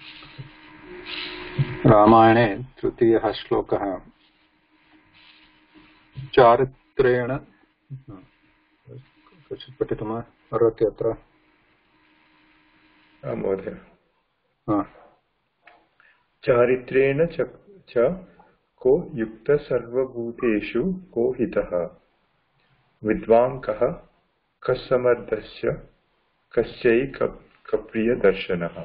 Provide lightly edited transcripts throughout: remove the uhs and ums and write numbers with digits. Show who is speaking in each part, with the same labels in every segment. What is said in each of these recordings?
Speaker 1: रामायणे तृतीयः श्लोकः चारित्रेण कश्चित् पठितुम् अर्हति अत्र?
Speaker 2: महोदय, चारित्रेण च को युक्तः सर्वभूतेषु को हितः, विद्वान् कः कस्समर्थश्च कस्यैकप्रियदर्शनः।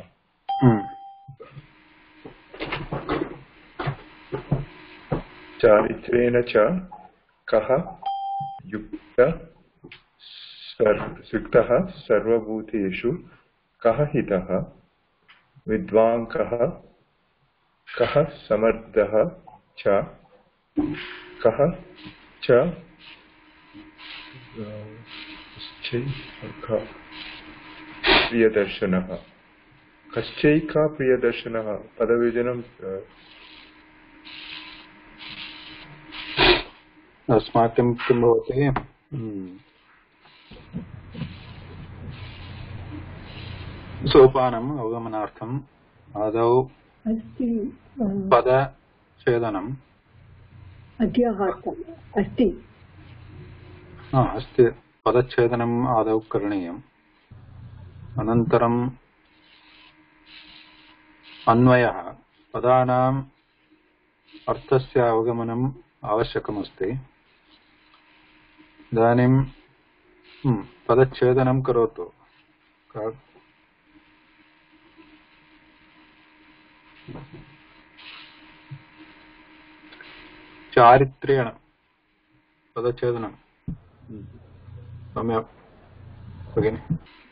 Speaker 2: चारित्रेण च कः युक्तः सर्वभूतेषु कः हितः, विद्वान् कः समर्थः च कः च प्रियदर्शनः। कश्चैका प्रियदर्शनः पदविजनम्
Speaker 1: अस्माकं किं भवति? सोपानम् अवगमनार्थम् आदौ पदच्छेदनम्
Speaker 3: अस्ति
Speaker 1: पदच्छेदनम् आदौ करणीयम्। अनन्तरम् अन्वयः, पदानाम् अर्थस्य अवगमनम् आवश्यकमस्ति। इदानीं पदच्छेदनं करोतु। चारित्रेण पदच्छेदनं सम्यक् भगिनि।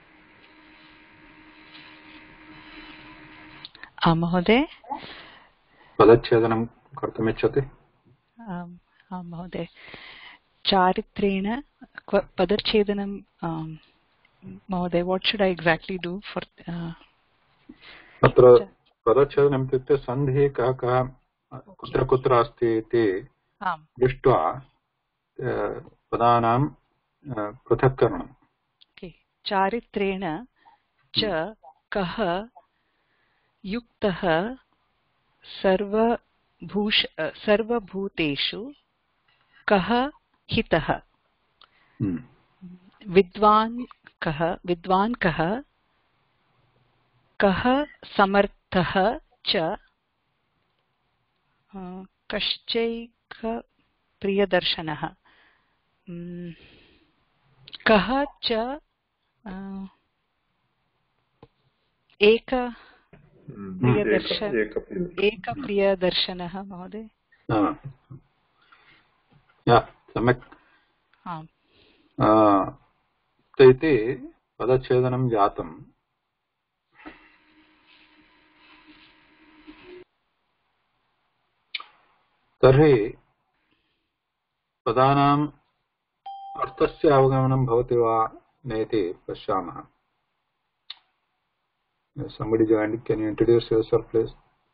Speaker 4: महोदय,
Speaker 1: पदच्छेदनं कर्तुमिच्छति?
Speaker 4: महोदय, चारित्रेण पदच्छेदनं महोदय, what should I exactly do for
Speaker 1: अत्र पदच्छेदनम् इत्युक्ते सन्धिः कः कः कुत्र कुत्र अस्ति इति दृष्ट्वा पदानां पृथक्करणम्।
Speaker 4: चारित्रेण च कः युक्तः सर्वभूतेषु कः हितः, विद्वान् कः कः समर्थः च कश्चैकप्रियदर्शनः। कः च एकप्रियदर्शनः। महोदय,
Speaker 1: सम्यक्। इति पदच्छेदनं जातम्। तर्हि पदानाम् अर्थस्य अवगमनं भवति वा नेति पश्यामः। Somebody joined. Can you introduce yourself, please?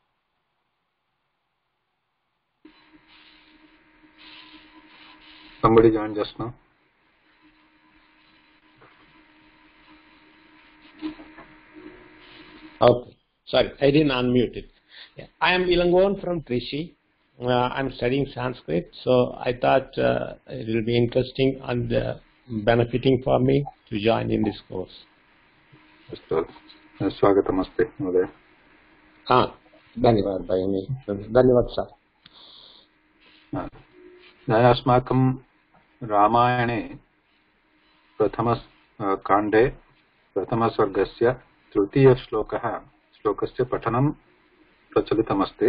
Speaker 1: Somebody joined just now.
Speaker 5: Okay, sorry, I didn't unmute it. Yeah. I am Ilangon from Trichy. I'm studying Sanskrit, so I thought it will be interesting and benefiting for me to join in this course.
Speaker 1: स्वागतमस्ति महोदय।
Speaker 5: धन्यवादः भगिनी, धन्यवादः सर्।
Speaker 1: अस्माकं रामायणे प्रथमकाण्डे प्रथमसर्गस्य तृतीयश्लोकस्य पठनं प्रचलितमस्ति।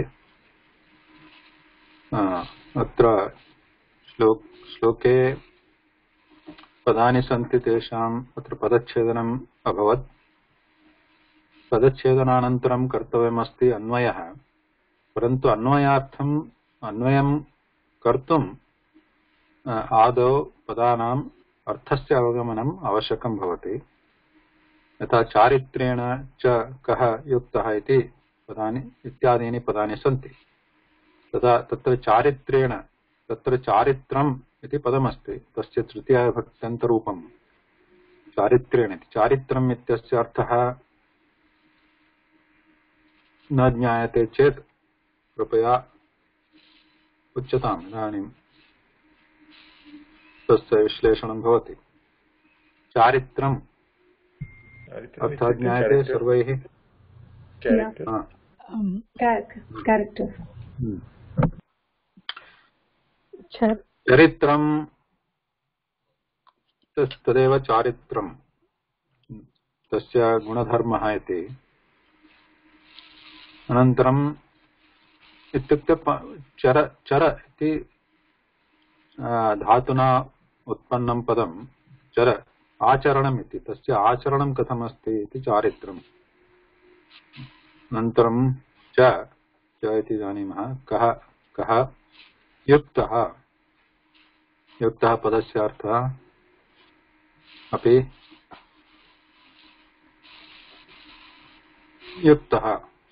Speaker 1: अत्र श्लोके पदानि सन्ति, तेषाम् अत्र पदच्छेदनम् अभवत्। पदच्छेदनानन्तरं कर्तव्यमस्ति अन्वयः, परन्तु अन्वयं कर्तुम् आदौ पदानाम् अर्थस्य अवगमनम् आवश्यकं भवति। यथा चारित्रेण च कः युक्तः इति पदानि इत्यादीनि पदानि सन्ति। तदा तत्र चारित्रेण, तत्र चारित्रम् इति पदमस्ति, तस्य तृतीयाविभक्त्यन्तरूपं चारित्रेण इति। चारित्रम् इत्यस्य अर्थः न ज्ञायते चेत् कृपया उच्यताम्। इदानीं तस्य विश्लेषणं भवति। चारित्रम् अर्थात् ज्ञायते सर्वैः। चरित्रं तदेव चारित्रं तस्य गुणधर्मः इति। अनन्तरम् इत्युक्ते चर चर इति धातुना उत्पन्नं पदं चर आचरणम् इति। तस्य आचरणं कथमस्ति इति चारित्रम्। अनन्तरं च इति जानीमः। कः कः युक्तः। युक्तः पदस्य अर्थः अपि युक्तः।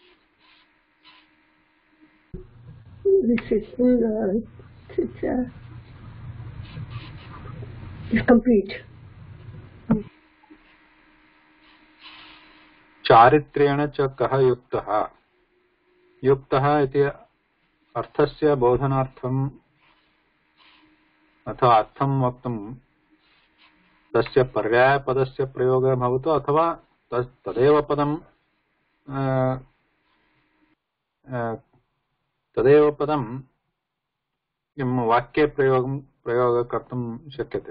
Speaker 1: चारित्र्येण च कः युक्तः। युक्तः इति अर्थस्य बोधनार्थम् अथवा अर्थं वक्तुं तस्य पर्यायपदस्य प्रयोगः भवतु अथवा तदेव पदं वाक्ये प्रयोगः कर्तुं शक्यते।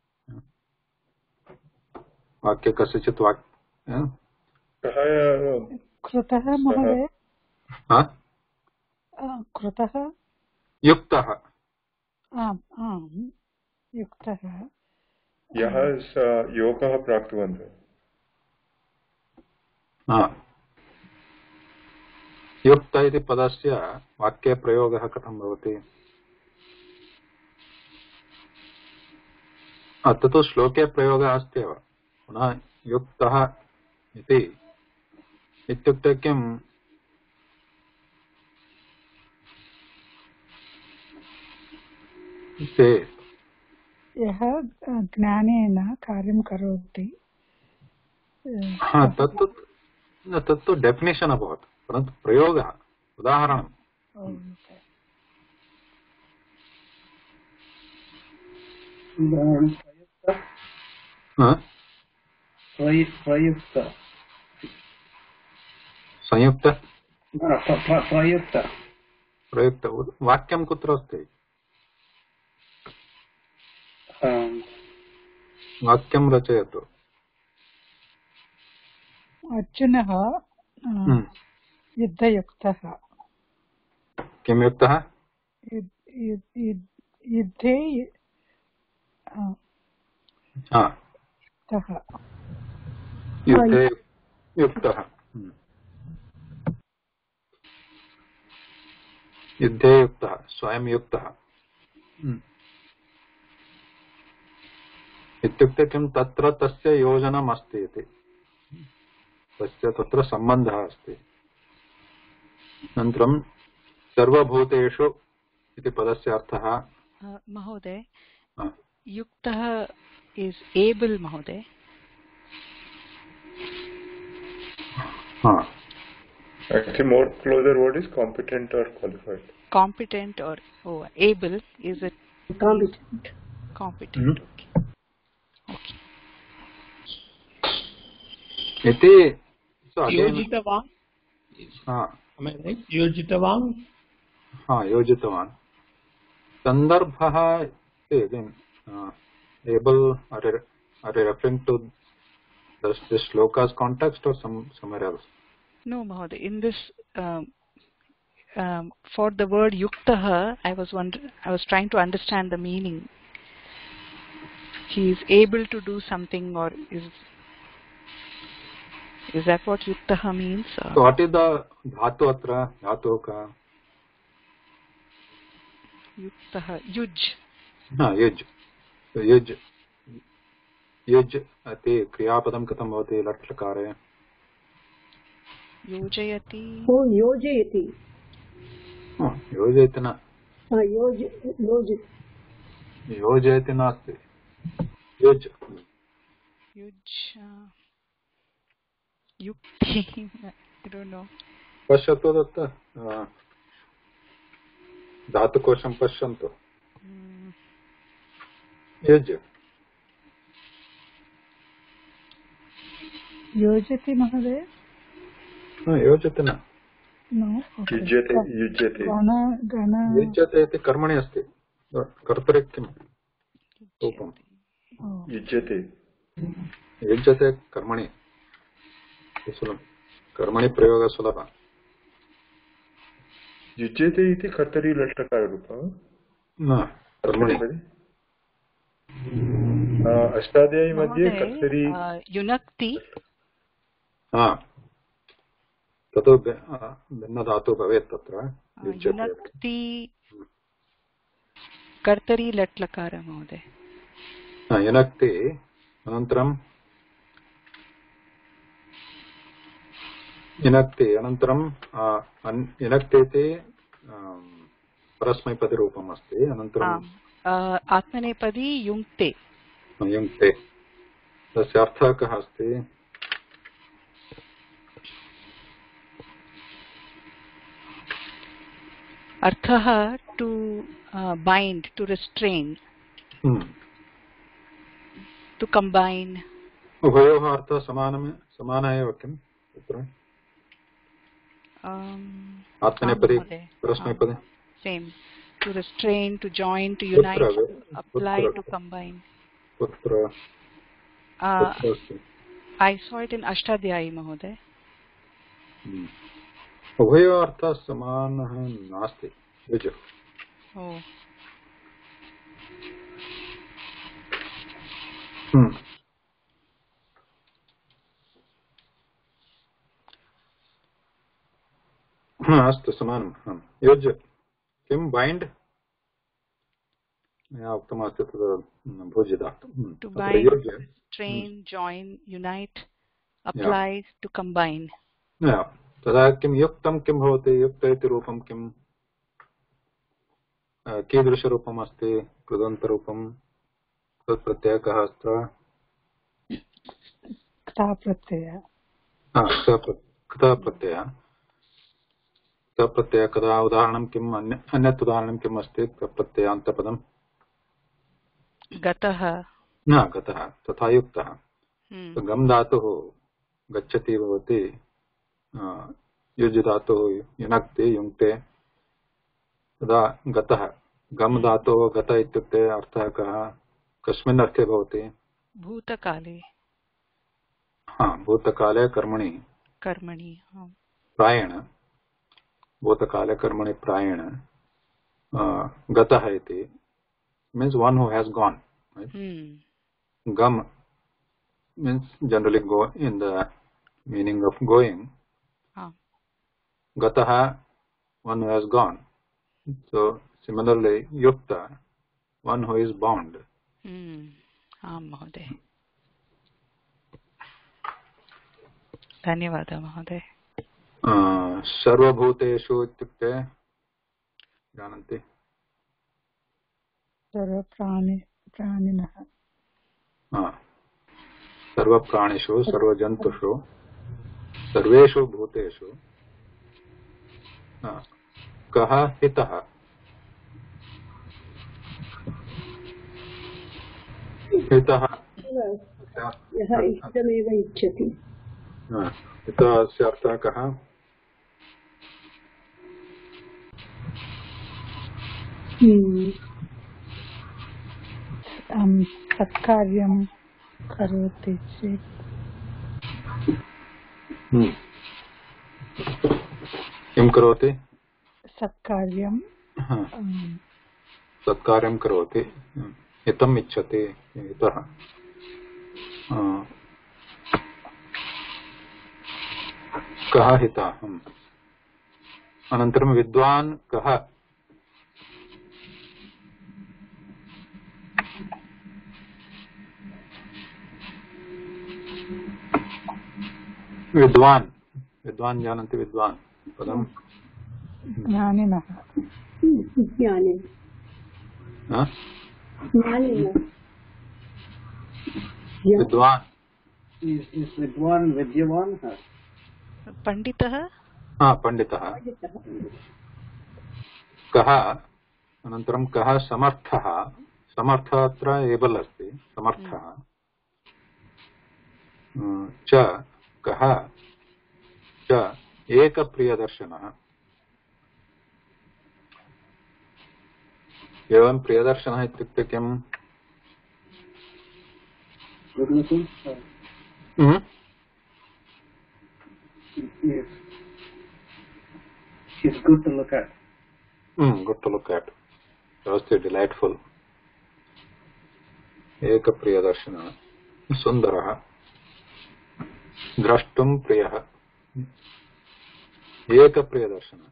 Speaker 1: वाक्ये कस्यचित्
Speaker 3: कृतः महोदय। कृतः
Speaker 1: युक्तः।
Speaker 3: आम् आम् युक्तः।
Speaker 2: यः योगः प्राप्तवन्तः।
Speaker 1: युक्त इति पदस्य वाक्ये प्रयोगः कथं भवति। तत्तु श्लोके प्रयोगः अस्ति एव। पुनः युक्तः इति इत्युक्ते किम्।
Speaker 3: यः ज्ञानेन कार्यं करोति।
Speaker 1: तत्तु डेफिनेशन् अभवत्, परन्तु प्रयोगः उदाहरणम्। संयुक्त प्रयुक्त वाक्यं कुत्र अस्ति। वाक्यं रचयतु।
Speaker 3: अर्जुनः युद्धयुक्तः।
Speaker 1: किं युक्तः।
Speaker 3: युद्धे
Speaker 1: युक्तः। युद्धे युक्तः स्वयं युक्तः इत्युक्ते किं तत्र तस्य योजनम् अस्ति इति। तस्य तत्र सम्बन्धः अस्ति। अनन्तरं सर्वभूतेषु इति पदस्य अर्थः।
Speaker 4: महोदय युक्तः is able महोदय।
Speaker 2: Actually, more closer word is competent or qualified.
Speaker 4: Competent or able is it
Speaker 3: competent.
Speaker 4: Competent. Okay.
Speaker 1: इति
Speaker 5: योजितवान्।
Speaker 1: Am
Speaker 5: I right? योजितवान्।
Speaker 1: योजितवान्। संदर्भः able are you referring to this shloka's context or somewhere else?
Speaker 4: No Mahoday, in this for the word yuktah I was trying to understand the meaning. He is able to do something, or is that what yuktah means?
Speaker 1: So what is the dhatu atra? Dhatu ka
Speaker 4: yuktah yuj.
Speaker 1: युज युज युज अति क्रियापदं कथं भवति लट् लकारे।
Speaker 4: योजयति।
Speaker 3: योजयति।
Speaker 1: योजयति न। योजयति नास्ति। युज
Speaker 4: युज युक्ति I don't know.
Speaker 1: पश्यतु दत्त धातुकोशं पश्यन्तु युज्
Speaker 3: योजति महोदय
Speaker 1: योजति न
Speaker 2: युज्यते युज्यते
Speaker 1: युज्यते इति कर्मणि अस्ति कर्तरि किं रूपं
Speaker 2: युज्यते
Speaker 1: युज्यते कर्मणि कर्मणि प्रयोगः सुलभः
Speaker 2: युज्यते इति कर्तरि लट्लकाररूपः
Speaker 1: न कर्मणि
Speaker 2: अष्टाध्यायी मध्ये कर्तरि
Speaker 4: युनक्ति
Speaker 1: ततो भिन्नधातुः भवेत् तत्र
Speaker 4: युनक्ति कर्तरि लट्लकार महोदय
Speaker 1: युनक्ति अनन्तरं युनक्ति अनन्तरं युनक्ति इति परस्मैपदिरूपम् अस्ति अनन्तरम्
Speaker 4: आत्मनेपदी युङ्क्ते
Speaker 1: युङ्क्ते तस्य अर्थः कः अस्ति
Speaker 4: अर्थः to bind to restrain to combine
Speaker 1: उभयोः अर्थः समानः एव किम् तत्र आत्मनेपदी परस्मैपदी
Speaker 4: same to restrain, to join, to unite, to apply, to combine. I saw it in Ashtadhyayi, Mahoday.
Speaker 1: उभयोः अर्थः समानः नास्ति युज् अस्तु समानं युज् किं बाइंड उक्तमस्ति तद् भुजिदातु
Speaker 4: to bind, train, join, unite, apply, to combine.
Speaker 1: तदा किं युक्तं किं भवति युक्त इति रूपं किं कीदृशरूपम् अस्ति कृदन्तरूपं तत् प्रत्ययः कः अस्ति
Speaker 3: क्ता प्रत्ययः
Speaker 1: क्ता प्रत्ययः प्रत्यय कदा उदाहरणं किम् अन्यत् उदाहरणं किम् अस्ति प्रत्ययान्तपदं
Speaker 4: गतः
Speaker 1: न गतः तथा युक्तः गम् धातुः गच्छति भवति युज् धातुः युनक्ति युङ्क्ते तदा गतः गम् धातुः गत इत्युक्ते अर्थः कः कस्मिन् अर्थे भवति
Speaker 4: भूतकाले
Speaker 1: भूतकाले कर्मणि प्रायेण भूतकाले कर्मणि प्रायेण गतः इति means one who has gone, right? Gam means generally go in the meaning of going. Gataha, one who has gone. So similarly yukta, one who is bound.
Speaker 4: महोदय धन्यवादः महोदय
Speaker 1: सर्वभूतेषु इत्युक्ते जानन्ति
Speaker 3: सर्वप्राणिनः
Speaker 1: सर्वप्राणिषु सर्वजन्तुषु सर्वेषु भूतेषु कः हितः हितः
Speaker 3: यः इष्टमेव इच्छति
Speaker 1: हितस्य अर्थः कः
Speaker 3: सत्कार्यं करोति चेत्
Speaker 1: किं करोति सत्कार्यं करोति हितम् इच्छति हितः कः हितः अनन्तरं विद्वान् कः विद्वान् विद्वान् जानन्ति विद्वान् पदं
Speaker 3: ज्ञानिनः
Speaker 1: विद्वान्
Speaker 6: is Vidwan Vidyavan?
Speaker 4: पंडितः
Speaker 1: पंडितः कः अनन्तरं कः समर्थः समर्थः अत्र एबल् अस्ति समर्थः च कः च एकप्रियदर्शनः एवं प्रियदर्शनः इत्युक्ते किम्
Speaker 6: He's good to look at.
Speaker 1: Good to look at. Just delightful. एकप्रियदर्शनः सुन्दरः द्रष्टुं प्रियः एकप्रियदर्शनः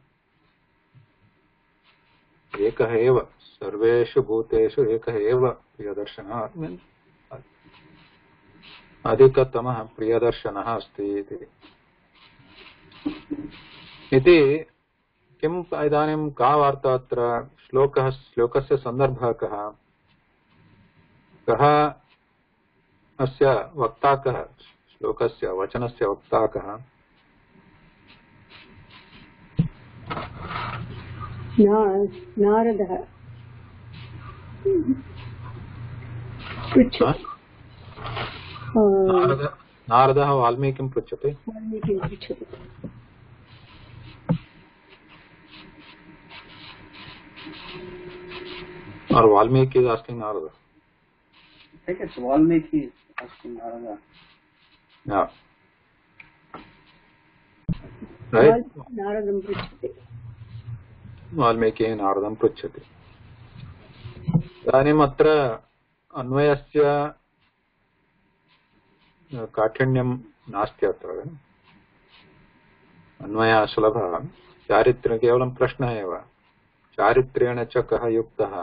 Speaker 1: एकः एव सर्वेषु भूतेषु एकः एव प्रियदर्शनः अधिकतमः प्रियदर्शनः अस्ति इति किम् इदानीं का वार्ता अत्र श्लोकस्य सन्दर्भः कः अस्य वक्ता कः श्लोकस्य वचनस्य वक्ता कः
Speaker 3: नारदः
Speaker 1: नारदः वाल्मीकिं पृच्छति और Valmiki is asking Narada.
Speaker 6: I think it's Valmiki asking Narada.
Speaker 1: Yeah. Right?
Speaker 3: Naradam pruchati.
Speaker 1: Valmiki Naradam pruchati. इदानीम् अत्र अन्वयस्य काठिन्यं नास्ति अत्र अन्वयः सुलभः चारित्र्यं केवलं प्रश्नः एव चारित्र्येण च कः युक्तः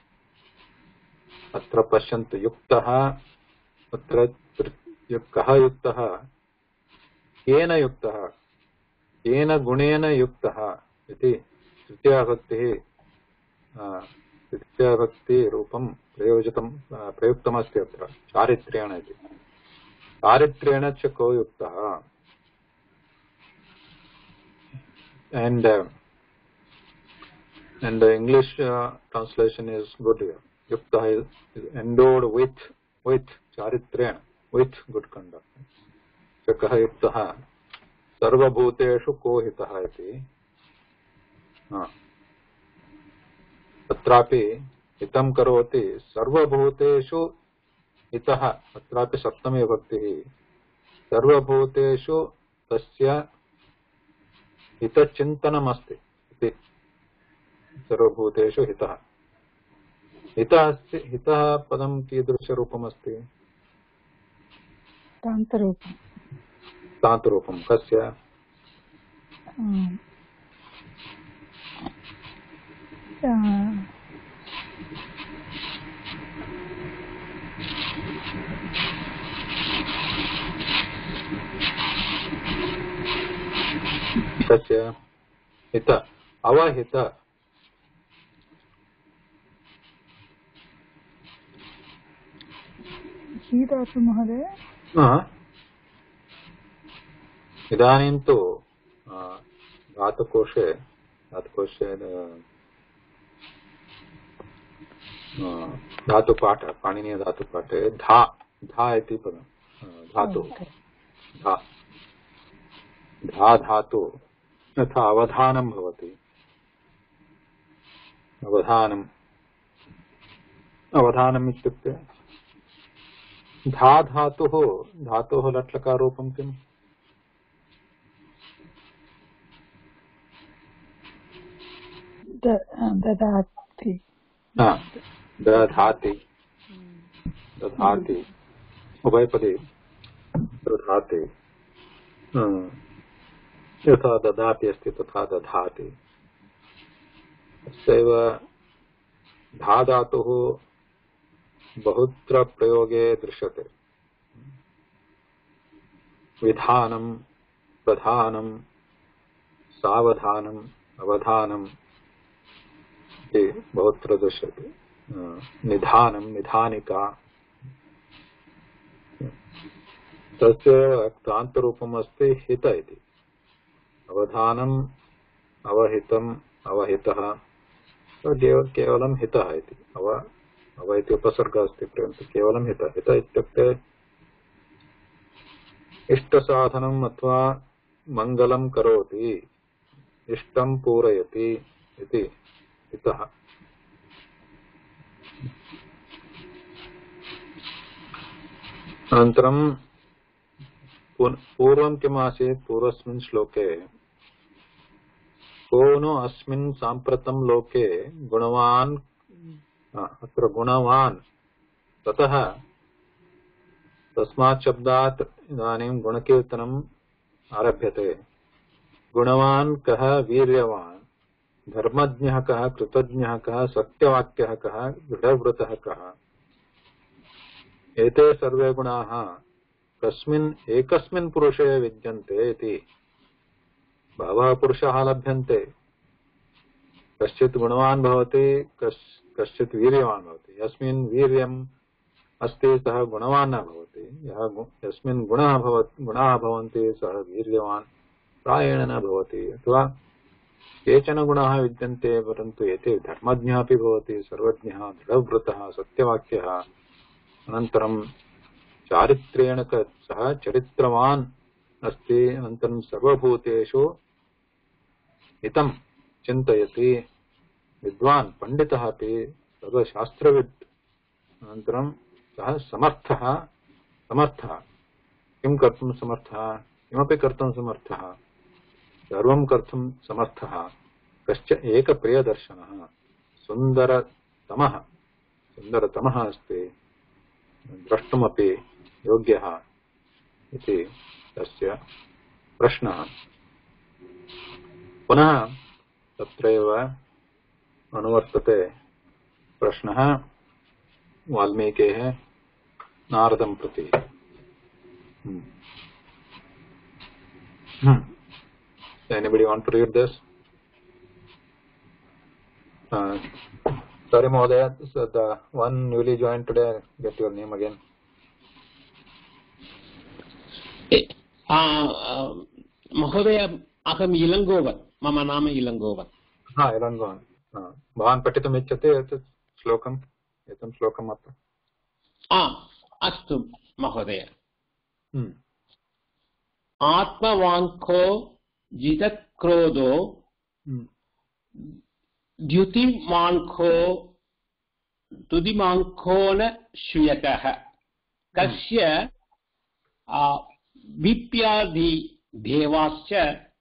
Speaker 1: अत्र पश्यन्तु युक्तः अत्र कः युक्तः केन युक्तः केन गुणेन युक्तः इति तृतीयाभक्तिरूपं प्रयुक्तमस्ति अत्र चारित्र्येण इति चारित्र्येण च को युक्तः and the English translation is good here. Yukta is endowed with charitrena, with good conduct. Chakah yuktaha sarvabhuteshu kohitah iti. Atrapi hitam karoti sarvabhuteshu hitah. Atrapi saptami bhakti. Sarvabhuteshu tasya hitachintanam asti. सर्वभूतेषु हितः हितः पदं कीदृशरूपमस्ति तान्तरूपं कस्य कस्य हित अवहित
Speaker 3: महोदय
Speaker 1: इदानीं तु धातुकोशे धातुपाठ पाणिनीय धातुपाठे धा इति पदं धातु धा धातु यथा अवधानं भवति अवधानम् इत्युक्ते धा धातोः लट्लकारूपं किम्
Speaker 3: ददाति
Speaker 1: दधाति उभयपदी दधाति यथा ददाति अस्ति तथा दधाति तस्यैव धा धातुः बहुत्र प्रयोगे दृश्यते विधानं प्रधानं सावधानम् अवधानम् इति बहुत्र दृश्यते निधानं निधानिका तस्य क्रान्तरूपम् अस्ति हित इति अवधानम् अवहितम् अवहितः केवलं हितः इति अव इति उपसर्गः अस्ति परन्तु केवलं हितः हित इत्युक्ते इष्टसाधनम् अथवा मङ्गलं करोति इष्टं पूरयति इति हितः। अनन्तरं पूर्वं किम् आसीत् पूर्वस्मिन् श्लोके को नु अस्मिन् साम्प्रतं लोके गुणवान् अत्र गुणवान् ततः तस्मात् शब्दात् इदानीं गुणकीर्तनम् आरभ्यते। गुणवान् कः वीर्यवान् धर्मज्ञः कः कृतज्ञः कः सत्यवाक्यः कः दृढव्रतः कः एते सर्वे गुणाः कस्मिन् एकस्मिन् पुरुषे विद्यन्ते इति। बहवः पुरुषाः लभ्यन्ते कश्चित् गुणवान् भवति कश्चित् वीर्यवान् भवति यस्मिन् वीर्यम् अस्ति सः गुणवान् न भवति यस्मिन् गुणाः भवन्ति सः वीर्यवान् प्रायेण न भवति अथवा केचन गुणाः विद्यन्ते परन्तु एते धर्मज्ञः अपि भवति सर्वज्ञः दृढव्रतः सत्यवाक्यः अनन्तरं चारित्र्येण सः चरित्रवान् अस्ति अनन्तरं सर्वभूतेषु हितं चिन्तयति विद्वान् पण्डितः अपि सर्वशास्त्रविद् अनन्तरं सः समर्थः किं कर्तुं समर्थः किमपि कर्तुं समर्थः सर्वं कर्तुं समर्थः कश्चित् एकप्रियदर्शनः सुन्दरतमः अस्ति द्रष्टुमपि योग्यः इति तस्य प्रश्नः। पुनः तत्रैव अनुवर्तते प्रश्नः वाल्मीकेः नारदं प्रति। Anybody want to read this? Sorry, Mahodaya, so the one newly joined today, get your name again.
Speaker 5: महोदय अहम् इलङ्गोवन् मम नाम इलङ्गोवन्।
Speaker 1: इलङ्गोवन् भवान् पठितुम् इच्छति एतत् श्लोकम् अत्र?
Speaker 5: अस्तु महोदय। आत्मवाङ्को जितक्रोधो द्युतिमाङ्को न श्रूयतः कस्य विप्यादि देवाश्च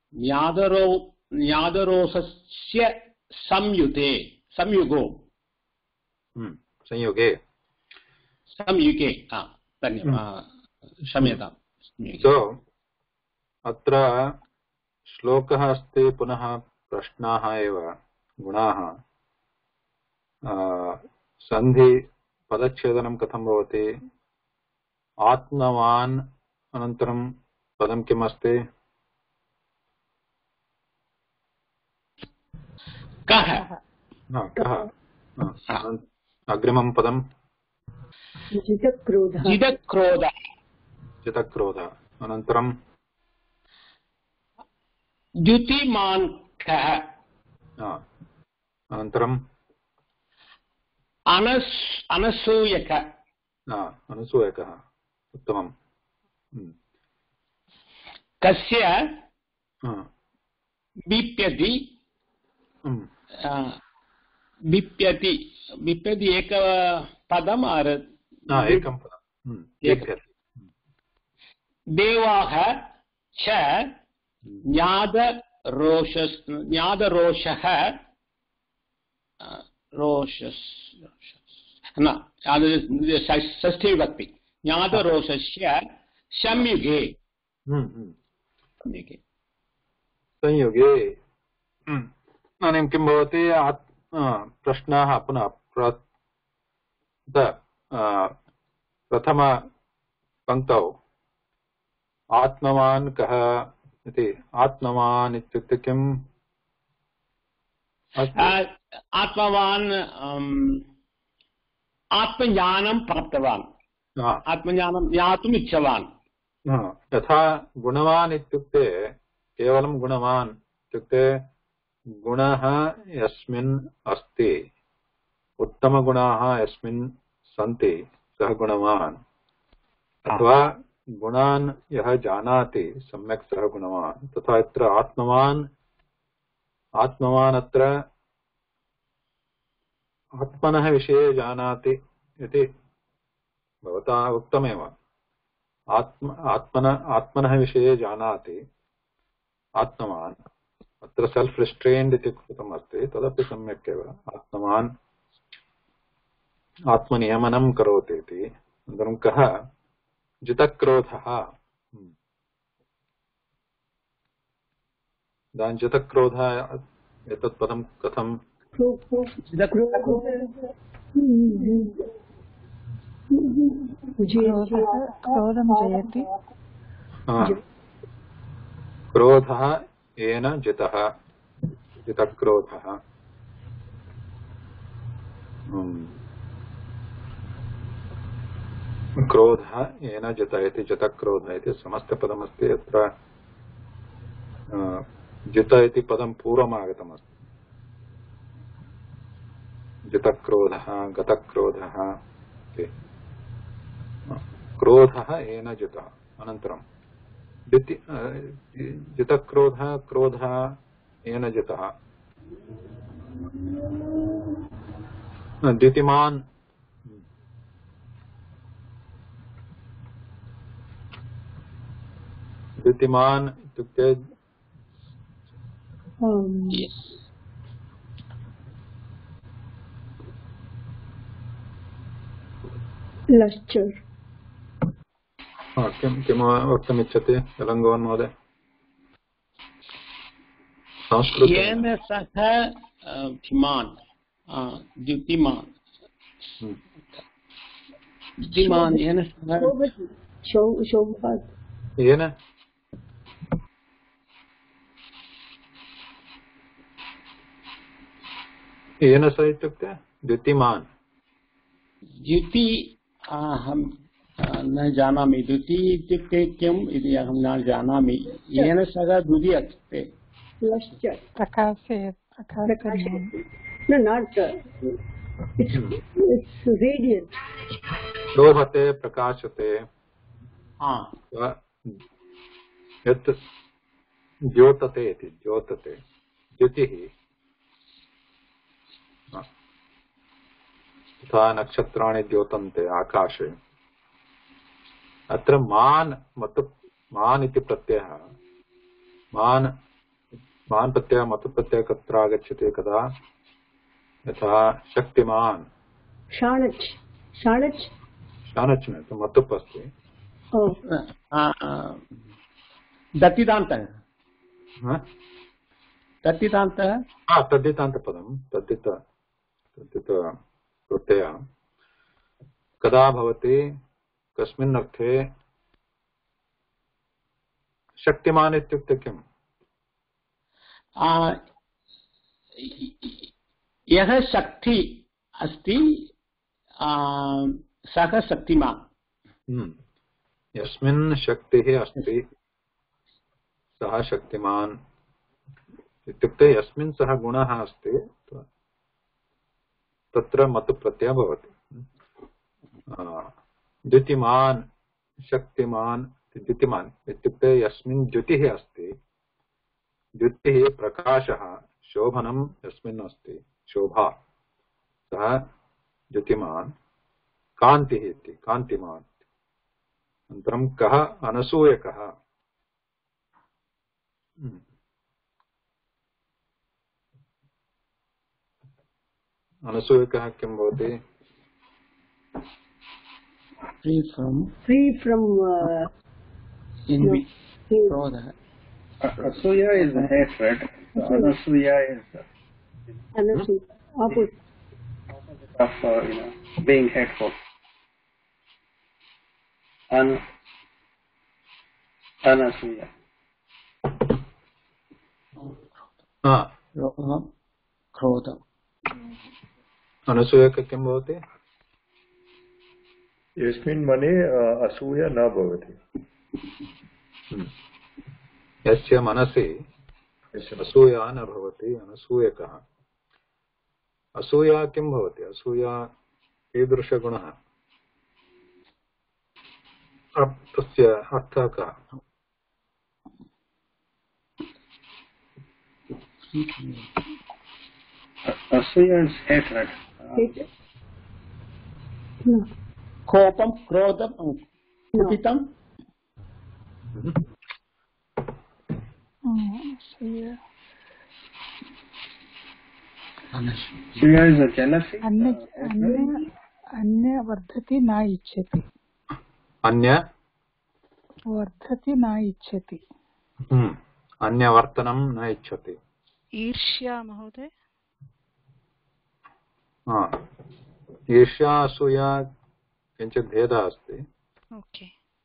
Speaker 5: न्यादरोषस्य संयुगे क्षम्यताम्।
Speaker 1: सो अत्र श्लोकः अस्ति पुनः प्रश्नाः एव गुणाः सन्धि पदच्छेदनं कथं भवति आत्मवान् अनन्तरं पदं किम् अस्ति
Speaker 5: कः
Speaker 1: अग्रिमं पदं जितक्रोध अनन्तरं
Speaker 5: द्युतिमान् कः
Speaker 1: अनन्तरं अनसूयकः उत्तमम्
Speaker 5: कस्य बिप्यति एक पदम्
Speaker 1: एकं पदम्
Speaker 5: देवाः च न्यादरोषः षष्ठी विभक्ति न्यादरोषस्य संयुगे
Speaker 1: संयुगे इदानीं किं भवति प्रश्नाः पुनः प्रथमपङ्क्तौ आत्मवान् कः इति आत्मवान् इत्युक्ते किम्
Speaker 5: आत्मवान् आत्मज्ञानं प्राप्तवान् आत्मज्ञानं ज्ञातुम् इच्छवान्
Speaker 1: यथा गुणवान् इत्युक्ते केवलं गुणवान् इत्युक्ते गुणः यस्मिन् अस्ति, उत्तमगुणाः यस्मिन् सन्ति सः गुणवान्, अथवा गुणान् यः जानाति सम्यक् सः गुणवान्। तथा अत्र आत्मवान् अत्र आत्मनः विषये जानाति इति भवता उक्तमेव। आत्मनः विषये जानाति आत्मवान्, अत्र सेल्फ रिस्ट्रेन्ड इति कृतम् अस्ति, तदपि सम्यक् एव। आत्मवान् आत्मनियमनं करोति इति। अनन्तरं कः जितक्रोधः, इदानीं जितक्रोधः एतत् पदं कथं
Speaker 3: क्रोधं जयति,
Speaker 1: क्रोधः येन जितः, जितक्रोधः। क्रोधः येन जित इति जितक्रोधः इति समस्तपदमस्ति। अत्र जित इति पदं पूर्वमागतमस्ति। जितक्रोधः, गतक्रोधः इति। क्रोधः येन जितः। अनन्तरं जितक्रोधः, क्रोधः येन जितः। द्युतिमान्, द्युतिमान् इत्युक्ते
Speaker 3: लश्चर्।
Speaker 1: किं वक्तुमिच्छति तेलङ्गोन् महोदय? संस्कृते
Speaker 5: येन सह धीमान्, द्युतिमान्, द्युतिमान् येन सह
Speaker 1: येन येन स इत्युक्ते द्युतिमान्।
Speaker 5: द्युति अहं न जानामि। द्युति इत्युक्ते किम् इति अहं न जानामि। येन सह द्युतीयते
Speaker 3: प्रकाशे
Speaker 1: शोभते, प्रकाशते, यत् द्योतते इति, द्योतते, द्युतिः। तथा नक्षत्राणि द्योतन्ते आकाशे। अत्र मान् मान् इति प्रत्ययः, मान् प्रत्ययः मतु प्रत्ययः कुत्र आगच्छति कदा? यथा शक्तिमान्, शाणच् न मतुप् अस्ति।
Speaker 5: दत्तिदान्तः, तद्धितान्तः,
Speaker 1: तद्धितान्तपदं, तद्धित प्रत्ययः कदा भवति, कस्मिन् अर्थे? शक्तिमान् इत्युक्ते किम्?
Speaker 5: यः शक्ति अस्ति सः शक्तिमान्।
Speaker 1: यस्मिन् शक्तिः अस्ति सः शक्तिमान् इत्युक्ते यस्मिन् सः गुणः अस्ति तत्र मतु प्रत्ययः भवति। द्युतिमान्, शक्तिमान्, द्युतिमान् इत्युक्ते यस्मिन् द्युतिः अस्ति, द्युतिः प्रकाशः, शोभनं यस्मिन् अस्ति, शोभा, सः द्युतिमान्। कान्तिः इति, कान्तिमान्। अनन्तरं कः अनसूयकः? अनसूयकः किं भवति?
Speaker 5: free from envy, krodha.
Speaker 6: Asuya is hatred. Anasuya is opposite of being hateful. Anasuya.
Speaker 5: Krodha.
Speaker 1: अनसूयक किं भवति?
Speaker 2: यस्मिन् मने असूया न भवति।
Speaker 1: यस्य मनसि असूया न भवति अनसूयकः। असूया किं भवति? असूया कीदृशगुणः? तस्य अर्थः कः?
Speaker 6: Asuya is hatred.
Speaker 5: Kopam, krodam, kupitam.
Speaker 6: Asuya is a jealousy.
Speaker 3: अन्य वर्धति न इच्छति।
Speaker 1: अन्य
Speaker 3: वर्धति न इच्छति।
Speaker 1: अन्यवर्तनं न इच्छति।
Speaker 4: ईर्ष्या महोदय।
Speaker 1: ईर्ष्या असूया किञ्चित् भेदः अस्ति।
Speaker 4: ओके।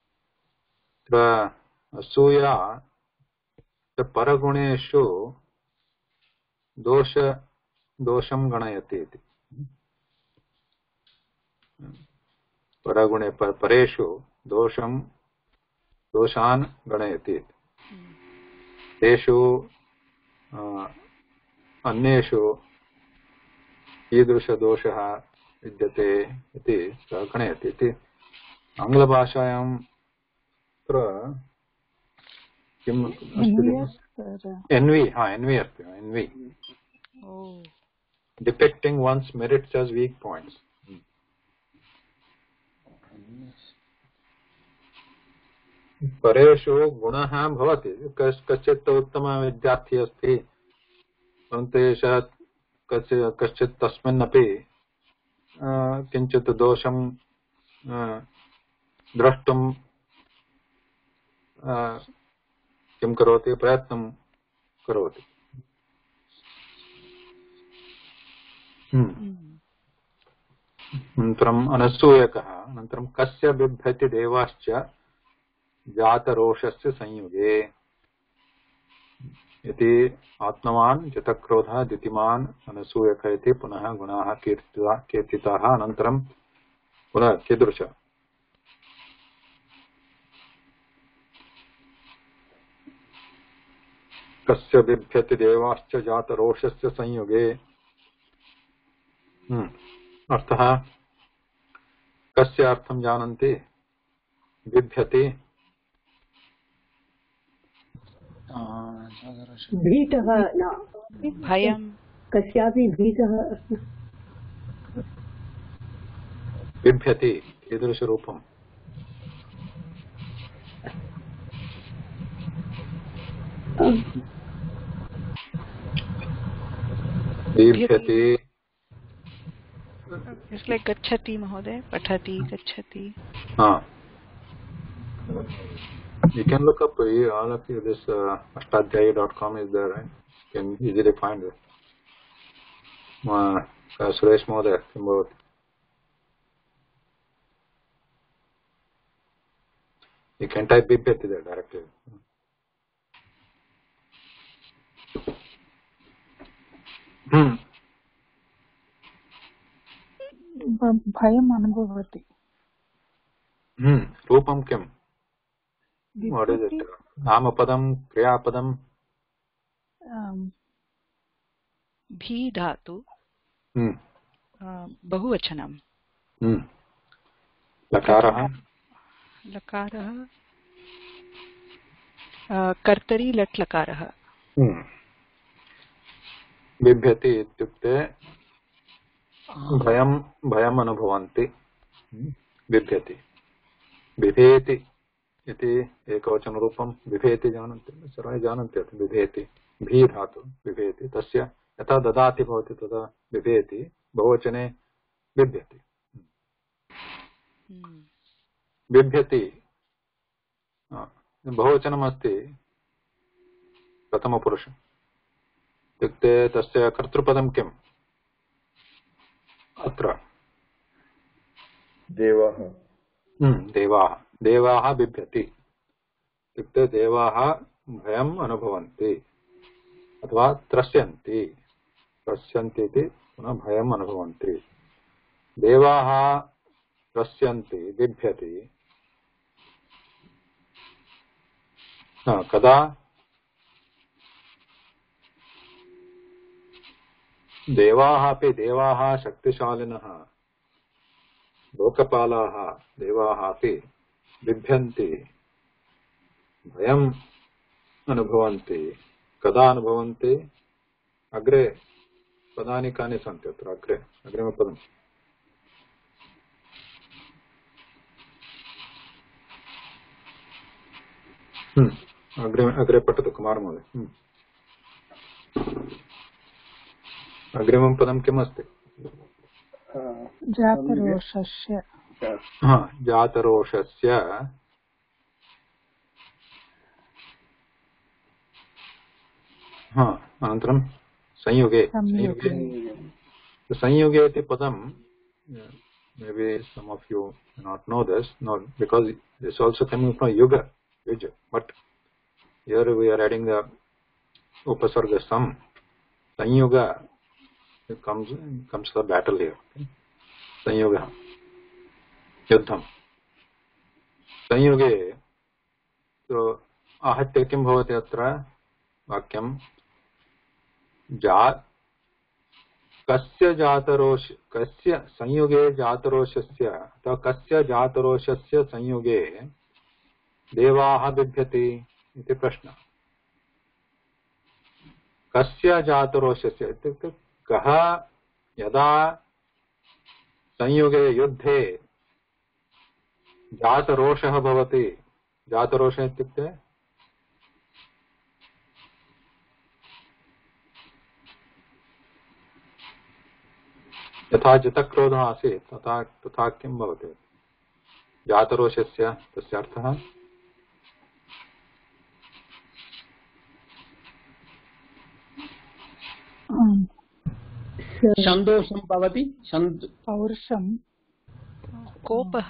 Speaker 1: असूया परगुणेषु दोषं गणयति इति। परगुणे परेषु दोषान् गणयति। तेषु अन्येषु कीदृशदोषः विद्यते इति सः गणयति इति। आङ्ग्लभाषायां किम् अस्ति? एन्वी अस्ति। Envy depicting one's merits as weak points. परेषु गुणः भवति। कश्चित् उत्तमः विद्यार्थी अस्ति, परन्तु एषः कश्चित् तस्मिन्नपि किञ्चित् दोषं द्रष्टुं किं करोति? प्रयत्नं करोति। अनन्तरम् अनसूयकः। अनन्तरं कस्य बिभ्यति देवाश्च जातरोषस्य संयुगे इति। आत्मवान् जितक्रोधः दितिमान् अनसूयक इति पुनः गुणाः कीर्तिताः। अनन्तरं पुनः कीदृश? कस्य बिभ्यति देवाश्च जातरोषस्य संयुगे। अर्थः कस्य अर्थं जानन्ति? बिभ्यति
Speaker 7: भीतः न,
Speaker 4: भयं
Speaker 7: कस्यापि भीतः
Speaker 1: बिभ्यति कीदृशरूपम्? बिभ्यति
Speaker 4: It's like गच्छति महोदय, पठति, गच्छति.
Speaker 1: You can look up all of you, this ashtadhyayi.com is there, right? You can easily find it. Suresh Mohoday, you can type Bibhyati there directly.
Speaker 3: भयम् अनुभवति।
Speaker 1: रूपं किम्? What is it? नामपदं, क्रियापदं?
Speaker 4: भी धातु, बहुवचनं।
Speaker 1: लकारः?
Speaker 4: लकारः कर्तरी लट् लकारः।
Speaker 1: बिभ्यति इत्युक्ते भयम् अनुभवन्ति। बिभ्यति। बिभेति इति एकवचनरूपं। बिभेति जानन्ति, सर्वे जानन्ति। बिभेति भी धातु बिभेति, तस्य यथा ददाति भवति तदा बिभेति, बहुवचने बिभ्यति। बिभ्यति बहुवचनमस्ति, प्रथमपुरुष इत्युक्ते तस्य कर्तृपदं किम्? अत्र
Speaker 2: देवाः।
Speaker 1: देवाः। देवाः बिभ्यति इत्युक्ते देवाः भयम् अनुभवन्ति अथवा त्रस्यन्ति। त्रस्यन्ति इति पुनः भयम् अनुभवन्ति। देवाः त्रस्यन्ति, बिभ्यति कदा? देवाः अपि देवाः शक्तिशालिनः लोकपालाः देवाः अपि बिभ्यन्ति भयम् अनुभवन्ति कदा अनुभवन्ति अग्रे पदानि कानि सन्ति अत्र अग्रे अग्रिमपदम् अग्रे पठतु कुमार महोदय अग्रिमं पदं किम् अस्ति
Speaker 3: जातरोषस्य
Speaker 1: जातरोषस्य अनन्तरं संयुगे संयुगे इति पदं maybe some of you may not know this because it's also coming from yuga but here we are adding the upasarga sam sanyuga comes the battle here sanyuga yuddham संयुगे तो आहत्य किं भवति अत्र वाक्यं कस्य संयुगे जातरोषस्य अथवा कस्य जातरोषस्य संयुगे देवाः बिभ्यति इति प्रश्नः कस्य जातरोषस्य इत्युक्ते कः यदा संयुगे युद्धे जातरोषः भवति जातरोषः इत्युक्ते यथा जितक्रोधः आसीत् तथा किं भवति जातरोषस्य तस्य अर्थः
Speaker 5: सन्तोषं भवति
Speaker 3: पौरुषं
Speaker 4: कोपः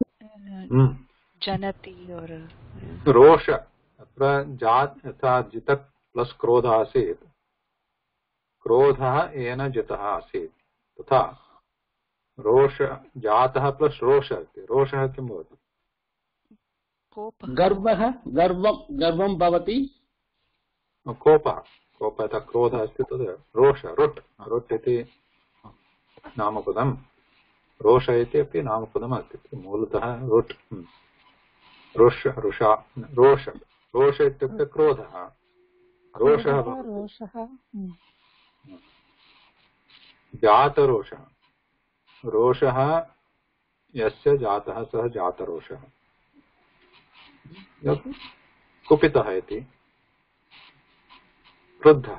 Speaker 4: जनति और
Speaker 1: रोष अत्र यथा जितक् प्लस क्रोधः आसीत् क्रोधः येन जितः आसीत् तथा रोष जातः प्लस रोषः रोषः किं भवति
Speaker 5: गर्वं भवति
Speaker 1: कोपः यथा क्रोधः अस्ति तद् रोष रुट् इति नामपदं रोष इति अपि नामपदम् अस्ति मूलतः रुट् रोष इत्युक्ते क्रोधः रोषः जातरोषः रोषः यस्य जातः सः जातरोषः कुपितः इति क्रुद्धः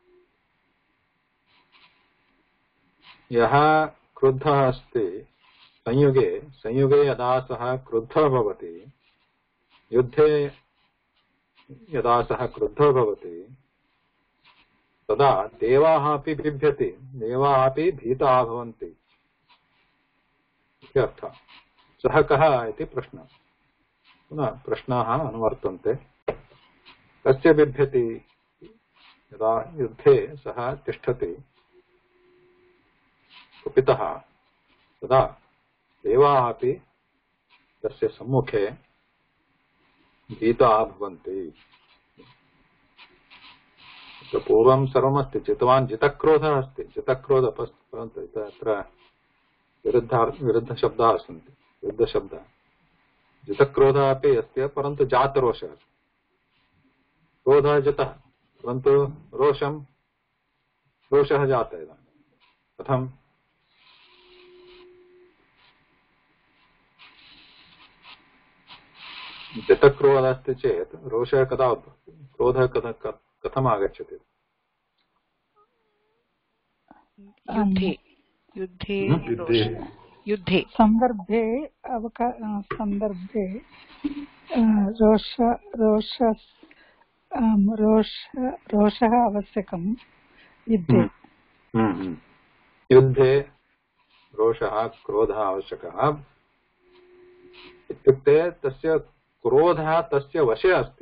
Speaker 1: यः क्रुद्धः अस्ति संयुगे यदा सः क्रुद्धः भवति युद्धे यदा सः क्रुद्धः भवति तदा देवाः अपि बिभ्यति देवाः अपि भीताः भवन्ति इति अर्थः सः कः इति प्रश्नः पुनः प्रश्नाः अनुवर्तन्ते कस्य बिभ्यति यदा युद्धे सः तिष्ठति कुपितः तदा देवाः अपि तस्य सम्मुखे भीताः भवन्ति पूर्वं सर्वमस्ति चितवान् जितक्रोधः अस्ति जितक्रोध परन्तु अत्र विरुद्धशब्दाः सन्ति विरुद्धशब्दः जितक्रोधः अपि अस्ति परन्तु जातरोषः क्रोधः जितः परन्तु रोषः जातः इदानीं कथम् जितक्रोधः अस्ति चेत् रोषः कदा उद्भवति क्रोधः कथम् आगच्छति
Speaker 4: युद्धे
Speaker 3: सन्दर्भे रोषः आवश्यकं युद्धे
Speaker 1: युद्धे रोषः क्रोधः आवश्यकः इत्युक्ते तस्य क्रोधः तस्य वशे अस्ति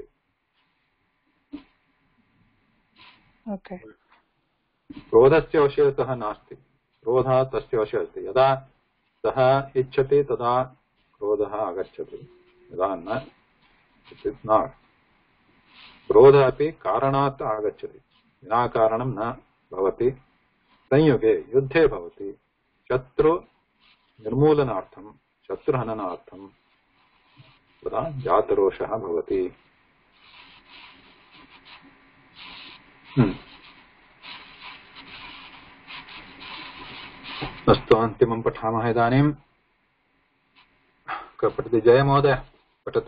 Speaker 3: ओके
Speaker 1: क्रोधस्य वशे सः नास्ति क्रोधः तस्य वशे अस्ति यदा सः इच्छति तदा क्रोधः आगच्छति यदा न क्रोधः अपि कारणात् आगच्छति विना कारणं न भवति संयुगे युद्धे भवति शत्रु निर्मूलनार्थं शत्रुहननार्थं तदा जातरोषः भवति। अस्तु, अन्तिमं पठामः इदानीं। कः पठति? जयमहोदय पठतु।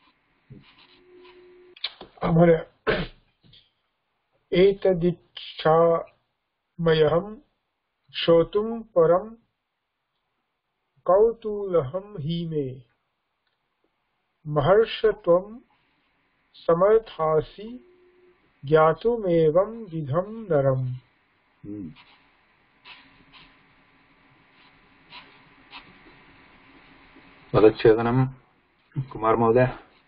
Speaker 8: एतदिच्छामयहं श्रोतुं परं कौतूहलं हि मे महर्षत्वं समर्थासि ज्ञातुमेवं विधं नरम्।
Speaker 1: पदच्छेदनं कुमार महोदय।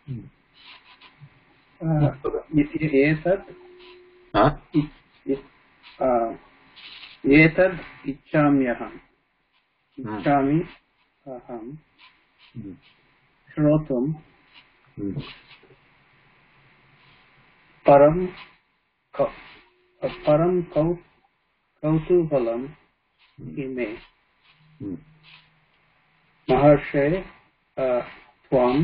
Speaker 6: एतद् इच्छाम्यहम् इच्छामि अहं श्रोतुं परं कौतूहलं हि मे महर्षे त्वं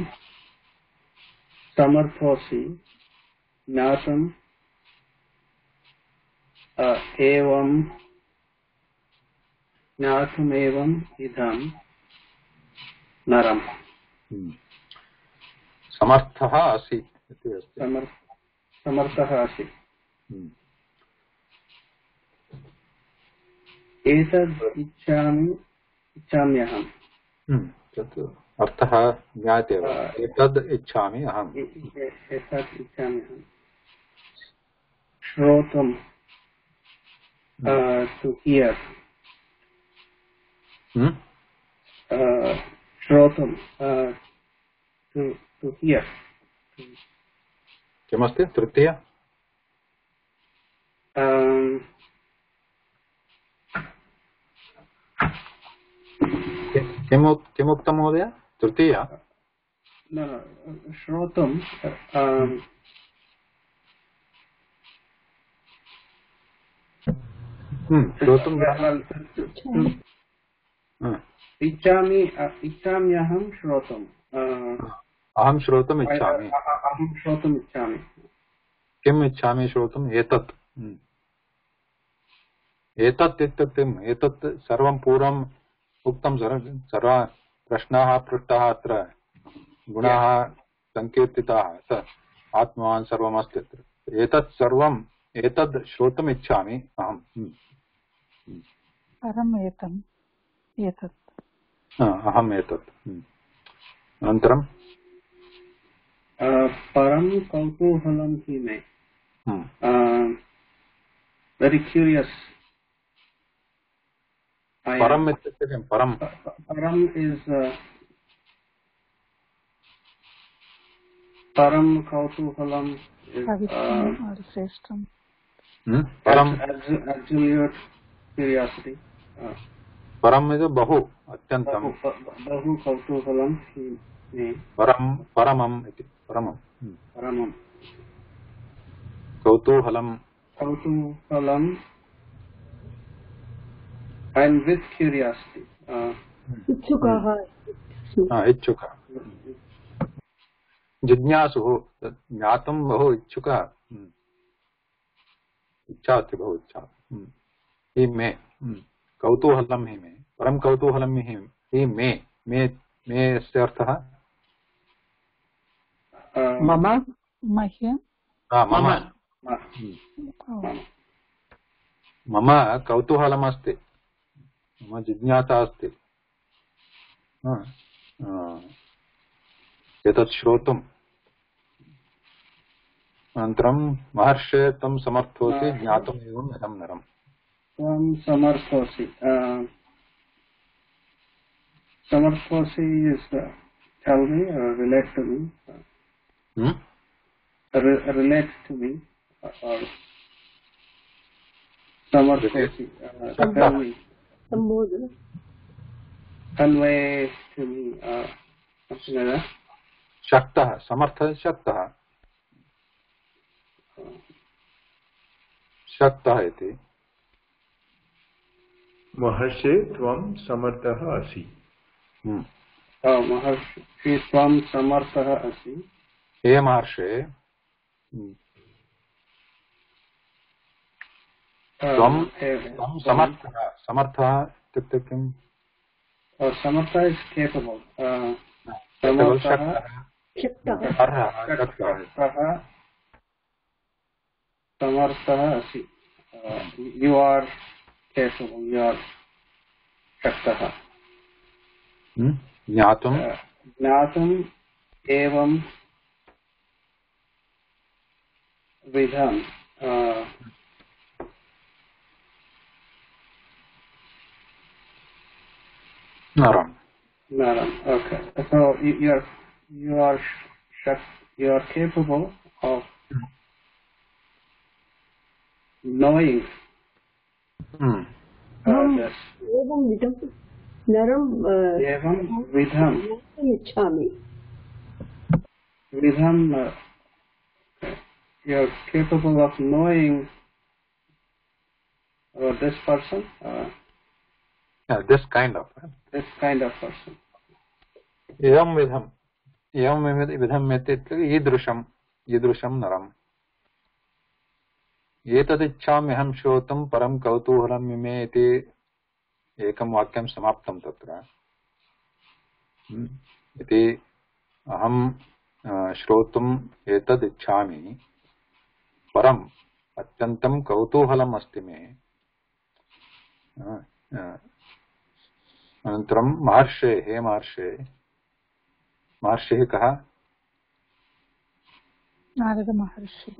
Speaker 6: समर्थोऽसि ज्ञातुम् ज्ञातुमेवम् इदं नरम्।
Speaker 1: समर्थः असि इति अस्ति।
Speaker 6: समर्थः असि। एतद् इच्छाम्यहम्।
Speaker 1: तत् अर्थः ज्ञायते वा? एतद् इच्छामि अहम्।
Speaker 6: एतद् इच्छाम्यहम् श्रोतुं to hear. श्रोतुं to hear.
Speaker 1: किमस्ति तृतीय? किमुक्तं महोदय? तृतीय?
Speaker 6: श्रोतुं
Speaker 1: श्रोतुं
Speaker 6: इच्छाम्यहं श्रोतुम्।
Speaker 1: अहं श्रोतुम् इच्छामि।
Speaker 6: अहं श्रोतुम् इच्छामि।
Speaker 1: किम् इच्छामि श्रोतुम्? एतत्। एतत् इत्युक्ते एतत् सर्वं पूर्वम् उक्तं। सर्व प्रश्नाः पृष्टाः, अत्र गुणाः सङ्कीर्तिताः, आत्मावान् सर्वमस्ति अत्र। एतत् सर्वम् एतद् श्रोतुम् इच्छामि अहम्।
Speaker 3: परम् एतत्
Speaker 1: अहम् एतत्। अनन्तरं
Speaker 6: परं कौतूहलं हि मे। वेरी क्यूरियस्।
Speaker 1: परम् इत्युक्ते किं? परम्
Speaker 6: इस् परं कौतूहलं
Speaker 3: श्रेष्ठम्।
Speaker 6: absolute curiosity.
Speaker 1: परम् इति बहु, अत्यन्तं।
Speaker 6: बहु कौतूहलं हि मे।
Speaker 1: परमम् इति। परमम्। कौतूहलं
Speaker 6: and with curiosity.
Speaker 7: इच्छुकः।
Speaker 1: इच्छुकः, जिज्ञासुः, ज्ञातुं बहु इच्छुकः। इच्छा अस्ति, बहु इच्छा। हि मे कौतूहलं हि मे। परं कौतूहलं हि मे। मे अस्य अर्थः
Speaker 3: मम मह्यं
Speaker 1: मम कौतूहलमस्ति, मम जिज्ञासा अस्ति एतत् श्रोतुम्। अनन्तरं महर्षे त्वं समर्थोऽसि ज्ञातुम् एवम् इदं नरम्।
Speaker 6: त्वं समर्थोऽसि। समर्थोऽसि is tell me or relate to me. Relate to me or समर्थोऽसि tell me. Convey to me something like that.
Speaker 1: शक्तः, समर्थः शक्तः, शक्तः इति।
Speaker 2: महर्षे त्वं समर्थः असि.
Speaker 6: महर्षि त्वं समर्थः असि.
Speaker 1: हे महर्षे त्वं समर्थः. समर्थः इत्युक्ते किम्?
Speaker 6: समर्थः इस् केपेबल्. समर्थः असि. यु आर् केपेबल्. यु आर् शक्तः. ज्ञातुम् एवं विधं
Speaker 1: नरम.
Speaker 6: Okay. So you are capable of knowing this.
Speaker 7: एवं विधं नरं
Speaker 6: एवं विधं
Speaker 7: इच्छामि.
Speaker 6: विधं you are capable of knowing this person.
Speaker 1: This kind of
Speaker 6: person.
Speaker 1: एवं विधम् इत्युक्ते ईदृशं नरम्. एतदिच्छाम्यहं श्रोतुं परं कौतूहलं मिमे इति एकं वाक्यं समाप्तं तत्र. इति अहं श्रोतुम् एतदिच्छामि परम् अत्यन्तं कौतूहलम् अस्ति मे. अनन्तरं महर्षे हे महर्षे. महर्षिः कः?
Speaker 3: नारद महर्षि.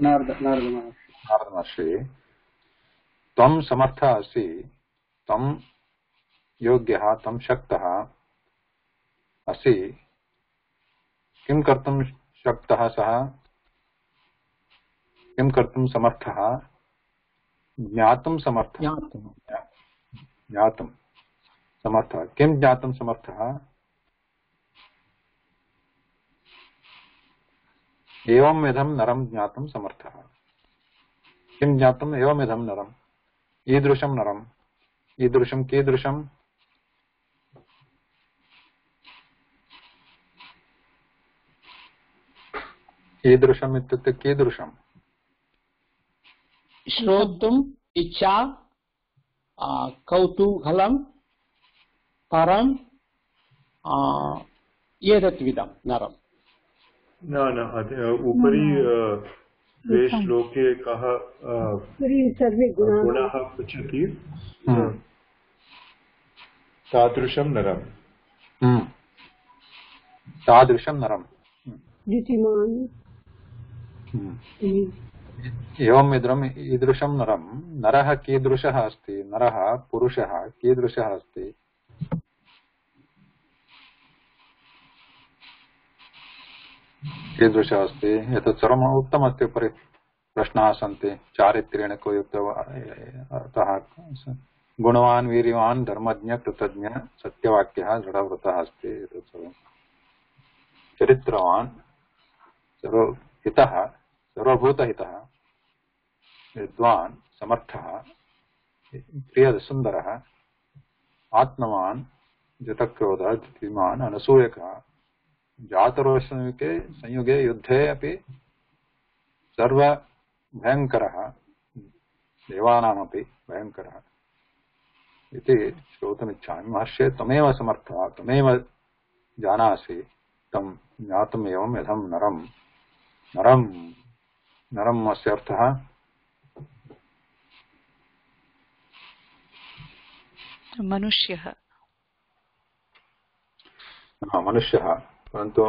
Speaker 1: त्वं समर्थः असि. त्वं योग्यः, त्वं शक्तः असि. किं कर्तुं शक्तः सः? किं कर्तुं समर्थः? ज्ञातुं समर्थः. ज्ञातुं समर्थः. किं ज्ञातुं समर्थः? एवं विधं नरं ज्ञातुं समर्थः. किं ज्ञातुम्? एवं विधं नरम्. ईदृशं नरम्. ईदृशं कीदृशम्? ईदृशम् इत्युक्ते कीदृशम्?
Speaker 5: श्रोतुम् इच्छा, कौतूहलं, परं एतत् विधं नरम्.
Speaker 2: न उपरि श्लोके कः गुणः पृच्छति? तादृशं नरम्.
Speaker 1: तादृशं नरम्. एवं ईदृशं नरं. नरः कीदृशः अस्ति? नरः पुरुषः कीदृशः अस्ति? कीदृशः अस्ति? एतत् सर्वम् उक्तमस्ति. उपरि प्रश्नाः सन्ति. चारित्र्येण को युक्तः गुणवान् वीर्यवान् धर्मज्ञ कृतज्ञ सत्यवाक्यः दृढव्रतः अस्ति. एतत् सर्वं चरित्रवान् सर्वहितः सर्वभूतहितः विद्वान् समर्थः प्रियसुन्दरः आत्मवान् जितक्रोधः धीमान् अनसूयकः जातरोषसंयुगे संयुगे युद्धे अपि सर्वभयङ्करः देवानामपि भयङ्करः इति श्रोतुमिच्छामि. महर्षे त्वमेव समर्थः. त्वमेव जानासि तं ज्ञातुम् एवं यथं नरम्. नरम् अस्य अर्थः
Speaker 4: मनुष्यः.
Speaker 1: मनुष्यः. परन्तु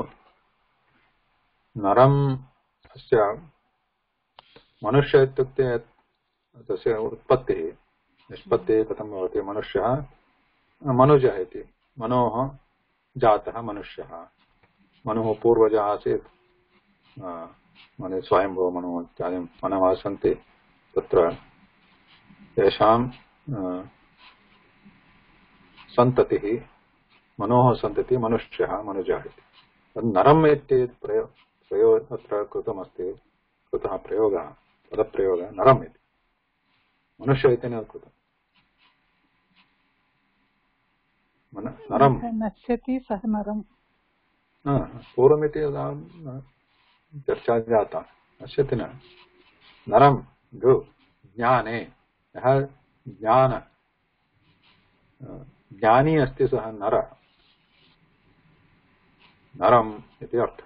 Speaker 1: नरम् अस्य मनुष्य इत्युक्ते तस्य उत्पत्तिः निष्पत्तिः कथं भवति? मनुष्यः मनुजः इति. मनोः जातः मनुष्यः. मनुः पूर्वजः आसीत्. मनु स्वयंभुव मनुः इत्यादि मनवः सन्ति. तत्र तेषां सन्ततिः मनोः सन्ततिः मनुष्यः मनुजः इति. नरम् इति अत्र कृतमस्ति. कृतः प्रयोगः पदप्रयोगः नरम् इति. मनुष्य इति न कृतम्. नरम
Speaker 3: नश्यति सः नरम।
Speaker 1: पूर्वमिति चर्चा जाता नश्यति न नरम नृ ज्ञाने यः ज्ञानी अस्ति सः नर नरम इति अर्थः।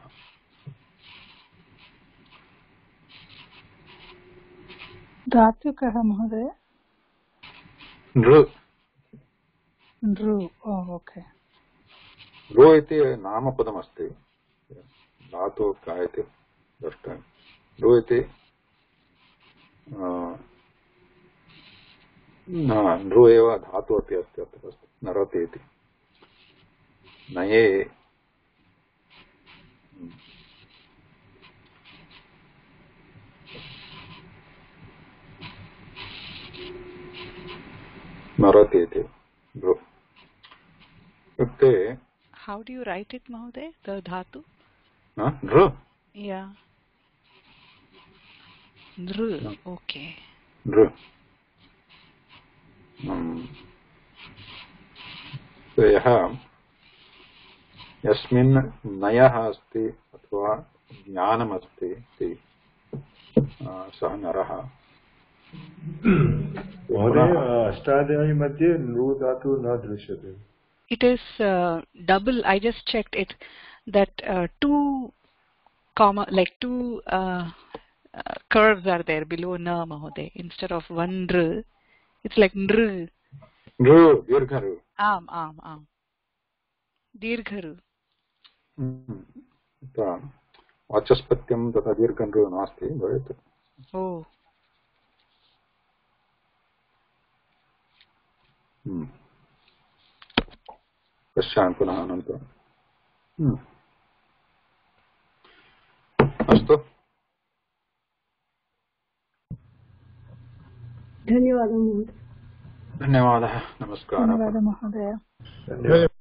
Speaker 3: धातु कः महोदय?
Speaker 1: नृ
Speaker 3: नृ। ओके।
Speaker 1: नृ इति नामपदमस्ति धातु का इति द्रष्टव्यं। नृ इति नृ एव धातु अपि अस्ति अत्र नरति इति नये नरति इति नृ इत्युक्ते
Speaker 4: How do you write it, Mahoday? The dhatu?
Speaker 1: नृ
Speaker 4: Yeah. Nru. Okay.
Speaker 1: नृ यः यस्मिन् नयः अस्ति अथवा ज्ञानमस्ति इति सः नरः।
Speaker 2: महोदय अष्टाध्यायी मध्ये नृ धातु न दृश्यते।
Speaker 4: It is double. I just checked it. That two comma, like two curves are there below na, Mahoday. Instead of one nr, it's like nr.
Speaker 1: नृ दीर्घ
Speaker 4: Am. Dirgharu.
Speaker 1: वाचस्पत्यं तथा दीर्घनृ नास्ति भवेत्।
Speaker 4: Oh.
Speaker 1: पश्यामि पुनः अनन्तरम्। अस्तु
Speaker 7: धन्यवादः महोदय।
Speaker 1: धन्यवादः नमस्कारः।
Speaker 3: धन्यवादः महोदय।
Speaker 2: धन्यवादः।